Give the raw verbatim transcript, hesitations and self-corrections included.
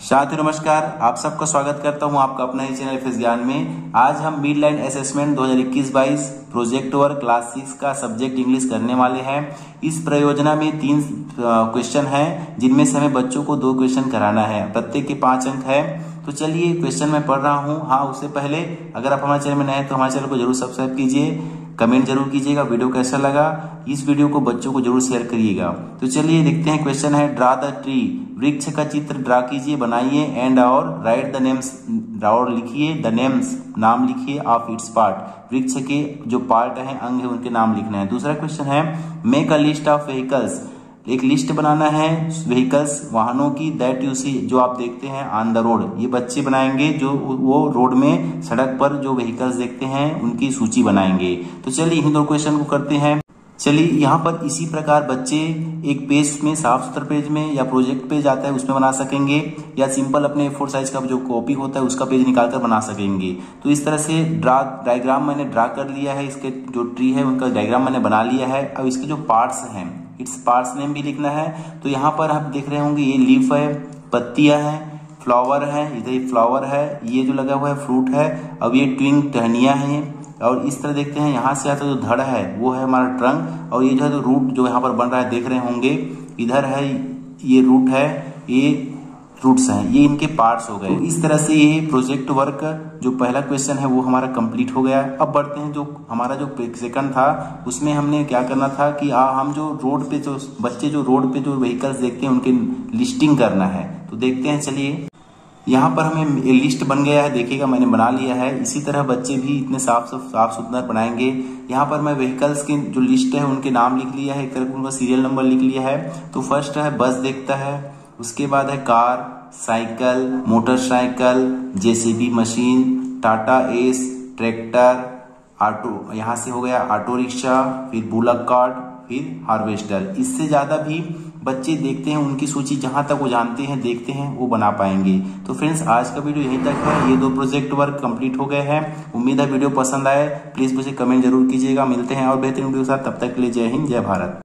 साथियों नमस्कार, आप सबका स्वागत करता हूं आपका अपना ही चैनल एफएस ज्ञान में। आज हम मिड लाइन असेसमेंट दो हज़ार इक्कीस बाईस प्रोजेक्ट वर्क क्लास सिक्स का सब्जेक्ट इंग्लिश करने वाले हैं। इस प्रयोजना में तीन क्वेश्चन हैं, जिनमें से हमें बच्चों को दो क्वेश्चन कराना है, प्रत्येक के पांच अंक है। तो चलिए क्वेश्चन मैं पढ़ रहा हूँ। हाँ, उससे पहले अगर आप हमारे चैनल में नए हैं तो हमारे चैनल को जरूर सब्सक्राइब कीजिए, कमेंट जरूर कीजिएगा वीडियो कैसा लगा, इस वीडियो को बच्चों को जरूर शेयर करिएगा। तो चलिए देखते हैं। क्वेश्चन है ड्रा द ट्री, वृक्ष का चित्र ड्रा कीजिए, बनाइए, एंड और राइट द नेम्स, और लिखिए द नेम्स, नाम लिखिए ऑफ इट्स पार्ट, वृक्ष के जो पार्ट है, अंग है, उनके नाम लिखना है। दूसरा क्वेश्चन है make a list of vehicles, एक लिस्ट बनाना है व्हीकल्स, वाहनों की, दैट यू सी, जो आप देखते हैं ऑन द रोड। ये बच्चे बनाएंगे जो वो रोड में, सड़क पर जो व्हीकल्स देखते हैं उनकी सूची बनाएंगे। तो चलिए इन दो क्वेश्चन को करते हैं। चलिए यहाँ पर इसी प्रकार बच्चे एक पेज में, साफ सुथरा पेज में या प्रोजेक्ट पेज आता है उसमें बना सकेंगे, या सिंपल अपने ए फोर साइज का जो कॉपी होता है उसका पेज निकालकर बना सकेंगे। तो इस तरह से ड्रा डायग्राम मैंने ड्रा कर लिया है, इसके जो ट्री है उनका डायग्राम मैंने बना लिया है। अब इसके जो पार्ट्स हैं, इट्स पार्ट्स नेम भी लिखना है। तो यहाँ पर आप देख रहे होंगे ये लीफ है, पत्तियां हैं, फ्लावर है, इधर फ्लावर है, ये जो लगा हुआ है फ्रूट है, अब ये ट्विंग टहनियां हैं। और इस तरह देखते हैं यहाँ से आता जो धड़ है वो है हमारा ट्रंक, और ये जो है तो रूट जो यहाँ पर बन रहा है देख रहे होंगे, इधर है ये रूट है, ये रूट्स हैं, ये इनके पार्ट्स हो गए। तो इस तरह से ये प्रोजेक्ट वर्क जो पहला क्वेश्चन है वो हमारा कंप्लीट हो गया। अब बढ़ते हैं जो हमारा जो सेकंड था, उसमें हमने क्या करना था कि आ, हम जो रोड पे जो बच्चे जो रोड पे जो व्हीकल्स देखते हैं उनकी लिस्टिंग करना है। तो देखते हैं, चलिए यहाँ पर हमें लिस्ट बन गया है, देखिएगा मैंने बना लिया है। इसी तरह बच्चे भी इतने साफ साफ सुथरा बनाएंगे। यहाँ पर मैं व्हीकल्स की जो लिस्ट है उनके नाम लिख लिया है, एक तरह उनका सीरियल नंबर लिख लिया है। तो फर्स्ट है बस देखता है, उसके बाद है car, cycle, motorcycle, JCB machine, Tata Ace, tractor, auto, यहाँ से हो गया ऑटो रिक्शा, फिर बुलक कार्ट, फिर हार्वेस्टर। इससे ज्यादा भी बच्चे देखते हैं, उनकी सूची जहां तक वो जानते हैं, देखते हैं, वो बना पाएंगे। तो फ्रेंड्स आज का वीडियो यहीं तक है। ये दो प्रोजेक्ट वर्क कंप्लीट हो गए हैं। उम्मीद है वीडियो पसंद आए। प्लीज मुझे कमेंट जरूर कीजिएगा। मिलते हैं और बेहतरीन वीडियो के साथ, तब तक के लिए जय हिंद, जय भारत।